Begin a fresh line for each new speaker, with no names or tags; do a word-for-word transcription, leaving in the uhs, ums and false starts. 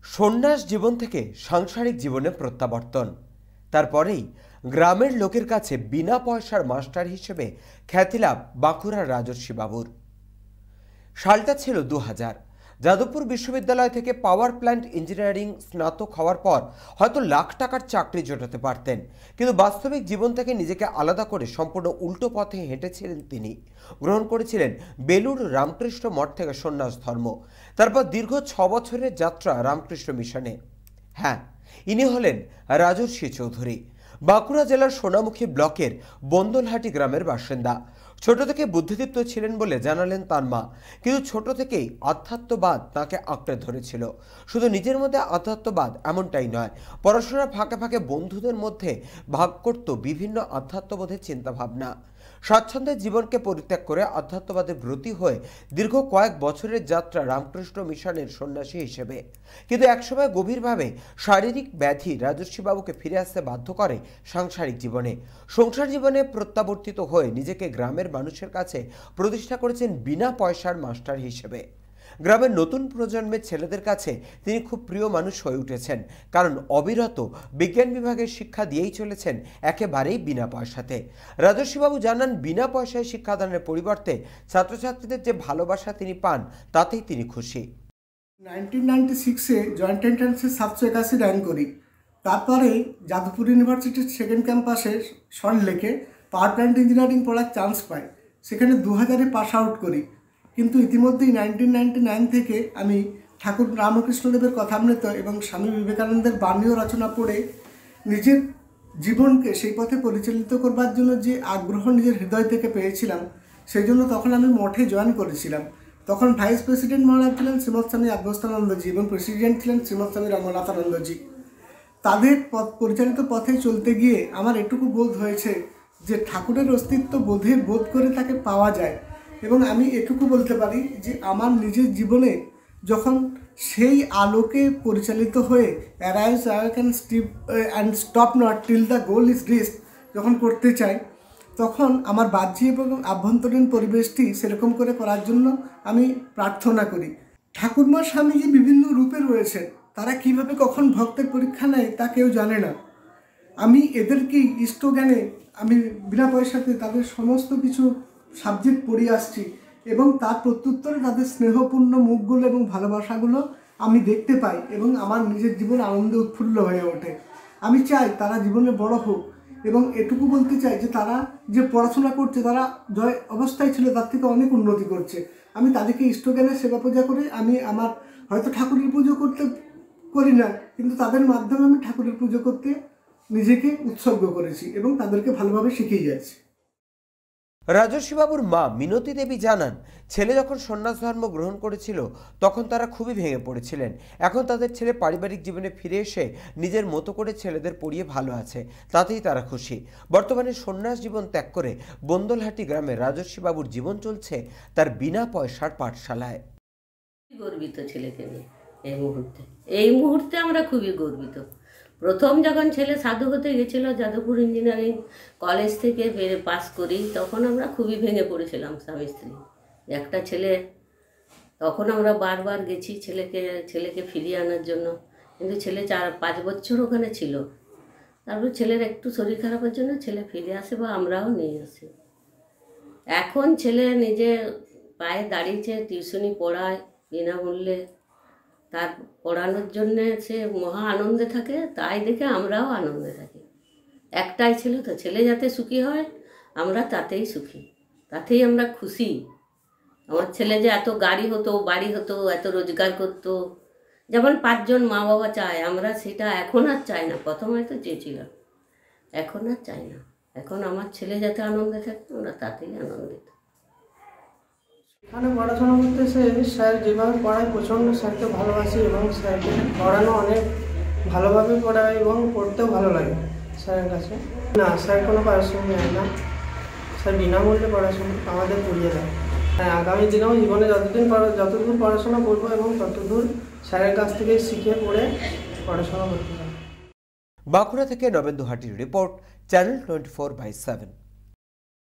সন্ন্যাস জীবন থেকে সাংসারিক জীবনে প্রত্যাবর্তন। তারপরেই গ্রামের লোকের কাছে বিনা পয়সার মাস্টার হিসেবে খ্যাতিলাভ বাঁকুড়ার রাজর্ষি বাবুর। সালটা ছিল দু হাজার। যাদবপুর বিশ্ববিদ্যালয় থেকে পাওয়ার প্ল্যান্ট ইঞ্জিনিয়ারিং স্নাতক হওয়ার পর হয়তো লাখ টাকার চাকরি জোটাতে পারতেন, কিন্তু বাস্তবিক জীবন থেকে নিজেকে আলাদা করে সম্পূর্ণ উল্টো পথে হেঁটেছিলেন তিনি। গ্রহণ করেছিলেন বেলুড় রামকৃষ্ণ মঠ থেকে সন্ন্যাস ধর্ম। তারপর দীর্ঘ ছ বছরের যাত্রা রামকৃষ্ণ মিশনে। হ্যাঁ, ইনি হলেন রাজর্ষি চৌধুরী। বাঁকুড়া জেলার সোনামুখী ব্লকের বন্দলহাটি গ্রামের বাসিন্দা। ছোট থেকে বুদ্ধিদীপ্ত ছিলেন বলে জানালেন তার মা, কিন্তু ছোট থেকেই আধ্যাত্মবাদ তাকে আঁকড়ে ধরেছিল। শুধু নিজের মধ্যে আধ্যাত্মবাদ এমনটাই নয়, পড়াশোনার ফাঁকে ফাঁকে বন্ধুদের মধ্যে ভাগ করত বিভিন্ন আধ্যাত্মবোধের চিন্তাভাবনা। স্বাচ্ছন্দ্যের জীবনকে পরিত্যাগ করে আধ্যাত্মবাদে ব্রতী হয়ে দীর্ঘ কয়েক বছরের যাত্রা রামকৃষ্ণ মিশনের সন্ন্যাসী হিসেবে। কিন্তু একসময় গভীরভাবে শারীরিক ব্যাধি রাজর্ষিবাবুকে ফিরে আসতে বাধ্য করে সাংসারিক জীবনে। সংসার জীবনে প্রত্যাবর্তিত হয়ে নিজেকে গ্রামের মানুষের কাছে প্রতিষ্ঠা করেছেন বিনা পয়সার মাস্টার হিসেবে। গ্রামের নতুন প্রজন্মের ছেলেদের কাছে তিনি খুব প্রিয় মানুষ হয়ে উঠেছেন, কারণ অবিরত বিজ্ঞান বিভাগের শিক্ষা দিয়েই চলেছেন একেবারেই বিনা পয়সাতে। রাজর্ষিবাবু জানান, বিনা পয়সায় শিক্ষাদানের পরিবর্তে ছাত্রছাত্রীদের যে ভালোবাসা তিনি পান তাতেই তিনি খুশি।
নাইনটিন নাইনটি সিক্সে জয়েন্ট এন্ট্রান্সে সাতশো একাশি র্যাঙ্ক করি। তারপরে যাদবপুর ইউনিভার্সিটির সেকেন্ড ক্যাম্পাসে সল্টলেকে পাওয়ার প্ল্যান্ট ইঞ্জিনিয়ারিং পড়ার চান্স পাই। সেখানে দু হাজারে পাস আউট করি। কিন্তু ইতিমধ্যেই নাইনটিন নাইনটি নাইন থেকে আমি ঠাকুর রামকৃষ্ণদেবের কথামৃত এবং স্বামী বিবেকানন্দের বাণী রচনা পড়ে নিজের জীবনকে সেই পথে পরিচালিত করবার জন্য যে আগ্রহ নিজের হৃদয় থেকে পেয়েছিলাম, সেই জন্য তখন আমি মঠে জয়েন করেছিলাম। তখন ভাইস প্রেসিডেন্ট মহারাজ ছিলেন শ্রীমৎ স্বামী অগস্ত্যানন্দজি এবং প্রেসিডেন্ট ছিলেন শ্রীমৎ স্বামী রঙ্গনাথানন্দজি। তাদের পথ পরিচালিত পথে চলতে গিয়ে আমার এটুকু বোধ হয়েছে যে ঠাকুরের অস্তিত্ব বোধে বোধ করে তাকে পাওয়া যায়। এবং আমি এটুকু বলতে পারি যে আমার নিজের জীবনে যখন সেই আলোকে পরিচালিত হয়ে arise I can steep and stop not till the goal is reached যখন করতে চাই, তখন আমার বাহ্যিক এবং আভ্যন্তরীণ পরিবেশটি সেরকম করে করার জন্য আমি প্রার্থনা করি। ঠাকুরমা স্বামীজি বিভিন্ন রূপে রয়েছেন, তারা কিভাবে কখন ভক্তের পরীক্ষা নেয় তা কেউ জানে না। আমি এদেরকে ইষ্টজ্ঞানে আমি বিনা পয়সাতে তাদের সমস্ত কিছু সাবজেক্ট পড়িয়ে আসছি এবং তার প্রত্যুত্তরে তাদের স্নেহপূর্ণ মুখগুলো এবং ভালোবাসাগুলো আমি দেখতে পাই এবং আমার নিজের জীবন আনন্দে উৎফুল্ল হয়ে ওঠে। আমি চাই তারা জীবনে বড় হোক এবং এটুকু বলতে চাই যে তারা যে পড়াশোনা করছে তারা জয় অবস্থায় ছিল তার থেকে অনেক উন্নতি করছে। আমি তাদেরকে ইষ্টজ্ঞানের সেবা পূজা করে আমি আমার হয়তো ঠাকুরের পুজো করতে করি না, কিন্তু তাদের মাধ্যমে আমি ঠাকুরের পুজো করতে নিজেকে উৎসর্গ করেছি এবং তাদেরকে ভালোভাবে শিখিয়ে যাচ্ছি।
রাজর্ষিবাবুর মা মিনতি দেবী জানান, ছেলে যখন সন্ন্যাস ধর্ম গ্রহণ করেছিল তখন তারা খুবই ভেঙে পড়েছিলেন। এখন তাদের ছেলে পারিবারিক জীবনে ফিরে এসে নিজের মতো করে ছেলেদের পড়িয়ে ভালো আছে, তাতেই তারা খুশি। বর্তমানে সন্ন্যাস জীবন ত্যাগ করে বন্দলহাটি গ্রামে রাজর্ষিবাবুর জীবন চলছে তার বিনা পয়সার পাঠশালায়।
গর্বিত ছেলেকে নিয়ে এই মুহূর্তে এই মুহূর্তে আমরা খুবই গর্বিত। প্রথম যখন ছেলে সাধু হতে গেছিলো যাদবপুর ইঞ্জিনিয়ারিং কলেজ থেকে বেরে পাস করি, তখন আমরা খুবই ভেঙে পড়েছিলাম স্বামী স্ত্রী। একটা ছেলে, তখন আমরা বারবার গেছি ছেলেকে ছেলেকে ফিরিয়ে আনার জন্য, কিন্তু ছেলে চার পাঁচ বছর ওখানে ছিল। তারপর ছেলের একটু শরীর খারাপের জন্য ছেলে ফিরে আসে বা আমরাও নিয়ে আসি। এখন ছেলে নিজে পায়ে দাঁড়িয়েছে, টিউশনি পড়ায় বিনামূল্যে, তার পড়ানোর জন্যে সে মহা আনন্দে থাকে, তাই দেখে আমরাও আনন্দে থাকি। একটাই ছিল তো, ছেলে যাতে সুখী হয় আমরা তাতেই সুখী, তাতেই আমরা খুশি। আমার ছেলে যে এত গাড়ি হতো, বাড়ি হতো, এত রোজগার করতো, যেমন পাঁচজন মা বাবা চায়, আমরা সেটা এখন আর চাই না। প্রথমে তো চেয়েছিলাম, এখন আর চাই না। এখন আমার ছেলে যাতে আনন্দে থাকে আমরা তাতেই আনন্দিত।
এখানে পড়াশোনা করতে এসে স্যার যেভাবে পড়ায় প্রচণ্ড স্যারকে ভালোবাসি এবং স্যারকে পড়ানো অনেক ভালোভাবে পড়ায় এবং পড়তেও ভালো লাগে স্যারের কাছে। না, স্যার কোনো পড়াশোনা নেয় না, স্যার বিনামূল্যে পড়াশোনা আমাদের পড়িয়ে দেয়। হ্যাঁ, আগামী দিনেও জীবনে যতদিন যতদূর পড়াশোনা করবো এবং ততদূর স্যারের কাছ থেকে শিখে পড়ে পড়াশোনা করতে চাই।
বাঁকুড়া থেকে নবেন্দু হাটির report, channel twenty four by seven.